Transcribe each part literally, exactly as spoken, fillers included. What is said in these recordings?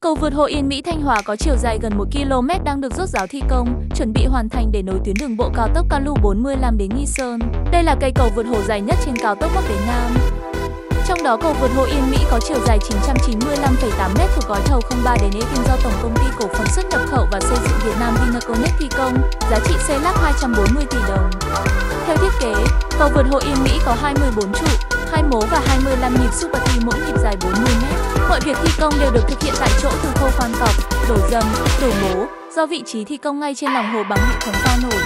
Cầu vượt Hồ Yên Mỹ Thanh Hóa có chiều dài gần một ki lô mét đang được rốt ráo thi công, chuẩn bị hoàn thành để nối tuyến đường bộ cao tốc Ca Lu bốn mươi lăm đến Nghi Sơn. Đây là cây cầu vượt hồ dài nhất trên cao tốc Bắc đến Nam. Trong đó, cầu vượt Hồ Yên Mỹ có chiều dài chín trăm chín mươi lăm phẩy tám mét thuộc gói thầu không ba đến ê kim do Tổng công ty Cổ phần Xuất nhập khẩu và Xây dựng Việt Nam Vinaconex thi công, giá trị xây lắp hai trăm bốn mươi tỷ đồng. Theo thiết kế, cầu vượt Hồ Yên Mỹ có hai mươi bốn trụ, hai mố và hai mươi lăm nhịp Super T mỗi nhịp dài bốn mươi mét. Mọi việc thi công đều được thực hiện tại chỗ từ khâu khoan cọc, đổ dầm, đổ mố, do vị trí thi công ngay trên lòng hồ bằng hệ thống phao nổi.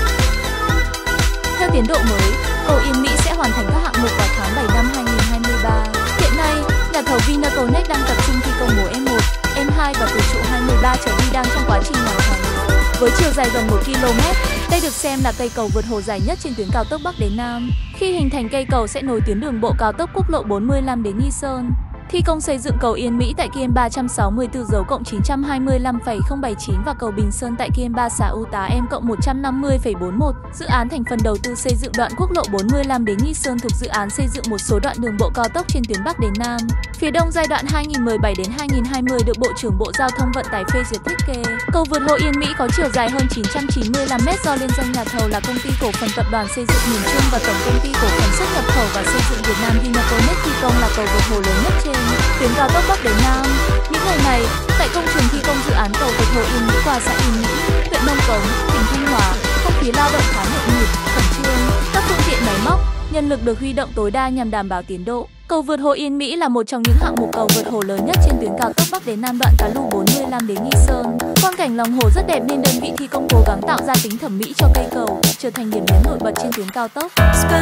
Theo tiến độ mới, cầu Yên Mỹ sẽ hoàn thành các hạng mục vào tháng bảy năm hai nghìn không trăm hai mươi ba. Hiện nay, nhà thầu Vinaconex đang tập trung thi công mố em một, em hai và từ trụ hai mươi ba trở đi đang trong quá trình hoàn thành. Với chiều dài gần một ki lô mét, đây được xem là cây cầu vượt hồ dài nhất trên tuyến cao tốc Bắc đến Nam. Khi hình thành, cây cầu sẽ nối tuyến đường bộ cao tốc quốc lộ bốn mươi lăm đến Nghi Sơn. Thi công xây dựng cầu Yên Mỹ tại km ba trăm sáu mươi tư dấu cộng chín trăm hai mươi lăm phẩy không bảy chín và cầu Bình Sơn tại km ba xã U Tá Em cộng một trăm năm mươi phẩy bốn mốt. Dự án thành phần đầu tư xây dựng đoạn quốc lộ bốn mươi lăm đến Nghi Sơn thuộc dự án xây dựng một số đoạn đường bộ cao tốc trên tuyến Bắc đến Nam. Phía Đông giai đoạn hai nghìn không trăm mười bảy đến hai nghìn không trăm hai mươi được Bộ trưởng Bộ Giao thông Vận tải phê duyệt thiết kế. Cầu vượt Hồ Yên Mỹ có chiều dài hơn chín trăm chín mươi lăm mét do liên danh nhà thầu là Công ty Cổ phần Tập đoàn Xây dựng Miền Trung và Tổng công ty Cổ phần Xuất nhập khẩu và Xây dựng Việt Nam Vinaconex thi công là cầu vượt hồ lớn nhất trên tuyến cao tốc Bắc đến Nam. Những ngày này, tại công trường thi công dự án cầu vượt Hồ Yên Mỹ qua xã Yên Mỹ, huyện Nông Cống, tỉnh Thanh Hóa, không khí lao động khá nhộn nhịp, khẩn trương. Các phương tiện máy móc, nhân lực được huy động tối đa nhằm đảm bảo tiến độ. Cầu vượt Hồ Yên Mỹ là một trong những hạng mục cầu vượt hồ lớn nhất trên tuyến cao tốc Bắc đến Nam đoạn Ca Lu bốn mươi lăm đến Nghi Sơn. Quang cảnh lòng hồ rất đẹp nên đơn vị thi công cố gắng tạo ra tính thẩm mỹ cho cây cầu, trở thành điểm nhấn nổi bật trên tuyến cao tốc.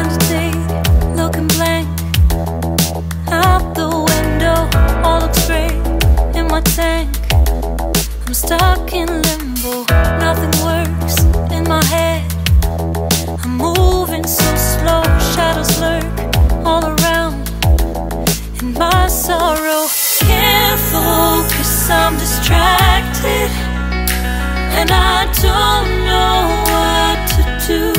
Out the window, all looks great in my tank. I'm stuck in limbo, nothing works in my head. I'm moving so slow, shadows lurk all around. In my sorrow, can't focus, I'm distracted, and I don't know what to do.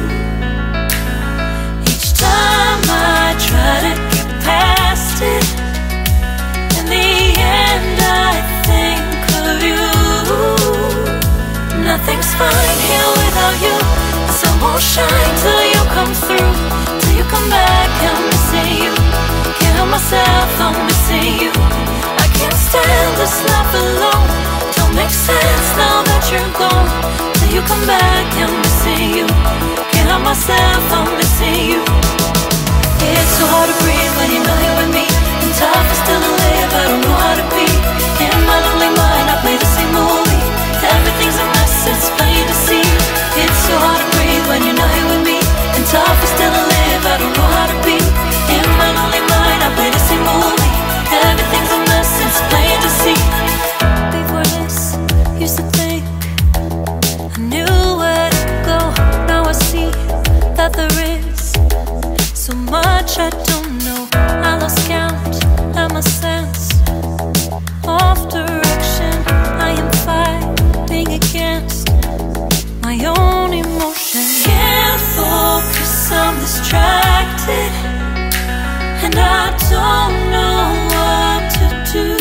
Each time I try to get past it, in the end I think of you. Nothing's fine here without you. The sun won't shine till you come through, till you come back. I'm missing you, can't help myself, I'm missing you. I can't stand this life alone, don't make sense now that you're gone. Till you come back, I'm missing you, can't help myself, I'm missing you. It's so hard to breathe when you're not here with me, and tough is still to live, I don't know how to be. In my lonely mind I play the same movie, everything's a mess, it's plain to see. It's so hard to breathe when you're not here with me, and tough is still to live, I don't know how to be. In my lonely mind I play the same movie, everything's a mess, it's plain to see. Before this, used to think I knew where to go, now I see that there is so much I don't know. I lost count at my sense of direction. I am fighting against my own emotion. Can't focus, I'm distracted, and I don't know what to do.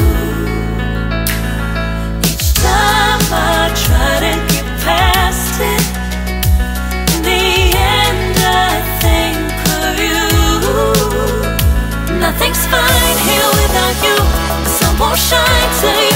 Each time I try to get past it, in the end I think of you. Nothing's fine here without you. The sun won't shine till you